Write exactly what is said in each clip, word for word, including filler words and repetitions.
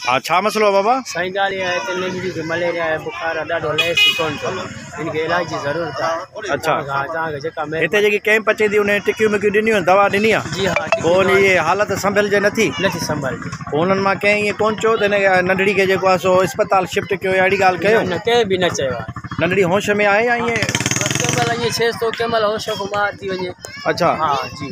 हाँ छा मसलो आहे बाबा? साईं ॻाल्हि इहा आहे त नंढड़ी खे मलेरिया आहे, बुखार आहे, ॾाढो लहेसी कोन थो, हिनखे इलाज जी ज़रूरत आहे। अच्छा हा तव्हांखे जेका हिते जेकी कैंप अचे थी उन टिकियूं मिकियूं ॾिनियूं आहिनि, दवा ॾिनी आहे? जी हा। पोइ उन जी हालत संभलिजे नथी? नथी संभालजे। पोइ उन्हनि मां कंहिं ईअं कोन चयो त हिन नंढड़ी खे जेको आहे सो अस्पताल शिफ्ट कयो या अहिड़ी ॻाल्हि कयो? न कंहिं बि न चयो आहे। नंढड़ी होश में आहे या ईअं कंहिं महिल ईअं थिएसि थो, कंहिं महिल होश खां ॿाहिरि थी वञे। अच्छा हा जी।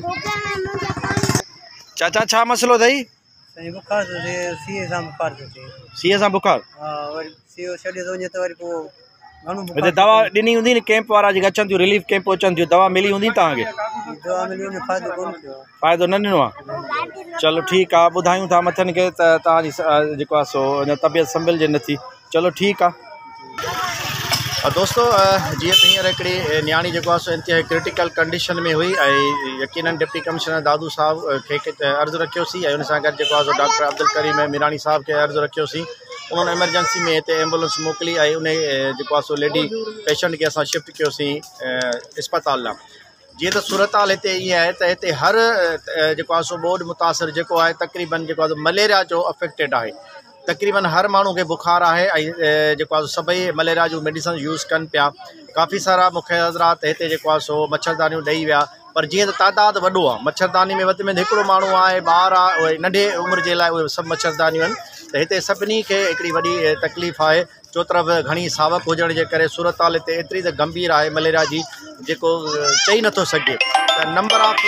चाचा छा मसलो अथई? साईं बुखार थो थिए, सीए सां बुखार थो थिए। सीए सां बुखार? हा वरी सीओ छॾे थो वञे त वरी पोइ घणो हिते दवा ॾिनी हूंदी न कैंप वारा जेके अचनि थियूं, रिलीफ कैंप अचनि थियूं, दवा मिली हूंदी तव्हांखे? दवा मिली वञे, फ़ाइदो कोन थियो आहे। फ़ाइदो न ॾिनो आहे? चलो ठीकु आहे, ॿुधायूं था मथनि खे त तव्हांजी जेको आहे सो अञा तबियत संभलिजे नथी। चलो ठीकु आहे। दोस्तो जीअं त हींअर हिकिड़ी नियाणी जेको आहे सो इंतिहाई क्रिटिकल कंडीशन में हुई ऐं यकीनन डिप्टी कमिश्नर दादू साहब खे अर्ज़ु रखियोसीं ऐं उन सां गॾु जेको आहे सो डॉक्टर अब्दुल करीम मीरानी साहब खे अर्ज़ु रखियोसीं। उन्होंने एमरजेंसी में हिते एम्बुलेंस मोकिली ऐं उन जेको आहे सो लेडी पेशेंट खे असां शिफ्ट कयोसीं अस्पताल लाइ। जीअं त सूरत हाल हिते ईअं आहे त हिते हर जेको आहे सो ॿोॾ मुतासिर जेको आहे तक़रीबन जेको आहे मलेरिया जो अफेक्टेड आहे। तक़रीबन हर माण्हू खे बुखार आहे ऐं जेको आहे सभई मलेरिया जूं मेडिसिन यूज़ कनि पिया। काफ़ी सारा मूंखे हज़रात हिते जेको आहे सो मच्छरदानियूं ॾेई विया, पर जीअं त तादाद वॾो आहे मच्छरदानी में वधि में वधि हिकिड़ो माण्हू आहे, ॿार आहे, उहे नंढे उमिरि जे लाइ उहे सभु मच्छरदानियूं आहिनि। त हिते सभिनी खे हिकिड़ी वॾी तकलीफ़ आहे, चो तरफ़ घणी सावक हुजण जे करे सूरत हाल हिते एतिरी त गंभीर आहे मलेरिया जी जेको चई नथो सघे। त नंबर ऑफ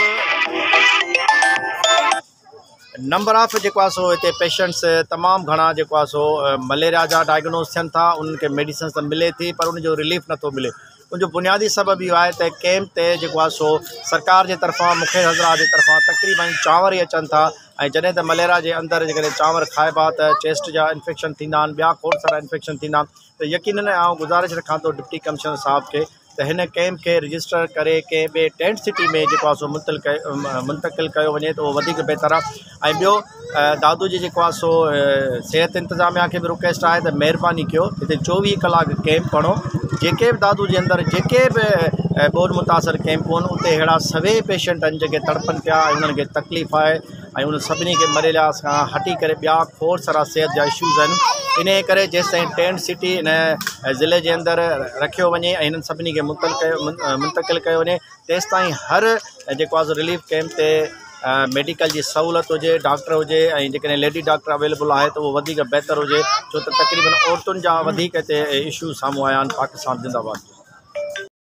नंबर ऑफ जेको आहे सो हिते पेशेंट्स तमामु घणा जेको आहे सो मलेरिया जा डायग्नोस थियनि था, उन्हनि खे मेडिसिन त मिले थी पर उनजो रिलीफ नथो मिले। उनजो बुनियादी सबबु इहो आहे त कैंप ते जेको आहे सो सरकार जे तरफ़ां मूंखे हज़रात जे तरफ़ां तक़रीबन चांवर ई अचनि था ऐं जॾहिं त मलेरिया जे अंदरि जेकॾहिं चांवर खाइबा त चेस्ट जा इन्फेक्शन थींदा आहिनि, ॿिया खोड़ सारा इन्फेक्शन थींदा आहिनि। त यकीनन आउं गुज़ारिश रखां थो डिप्टी कमिश्नर साहब खे त हिन कैंप खे रजिस्टर करे कंहिं ॿिए टेंट सिटी में जेको आहे सो मुंतल कयो मुंतक़िल कयो वञे त उहो वधीक बहितर आहे। ऐं ॿियो दादू जी जेको आहे सो सिहत इंतिज़ामिया खे बि रिक्वेस्ट आहे त महिरबानी कयो हिते चोवीह कलाक कैंप खणो। जेके बि दादू जे अंदरि जेके बि ॿोॾ मुतासिर कैंप आहिनि उते अहिड़ा सभई पेशेंट आहिनि जेके तड़पनि पिया ऐं उन्हनि खे तकलीफ़ आहे ऐं उन सभिनी खे मलेरिया सां हटी करे ॿिया खोड़ सारा सिहत जा इशूज़ आहिनि। इन करे जेसि ताईं टेंट सिटी इन ज़िले जे अंदरि रखियो वञे ऐं हिननि सभिनी खे मुंतल कयो मुंतक़िल कयो वञे तेसि ताईं हर जेको आहे सो रिलीफ कैंप ते मेडिकल जी सहूलियत हुजे, डॉक्टर हुजे ऐं जेकॾहिं लेडी डॉक्टर अवेलेबल आहे त उहो वधीक बहितर हुजे, छो त तक़रीबन औरतुनि जा वधीक हिते इशू साम्हूं आया आहिनि। पाकिस्तान ज़िंदाबाद।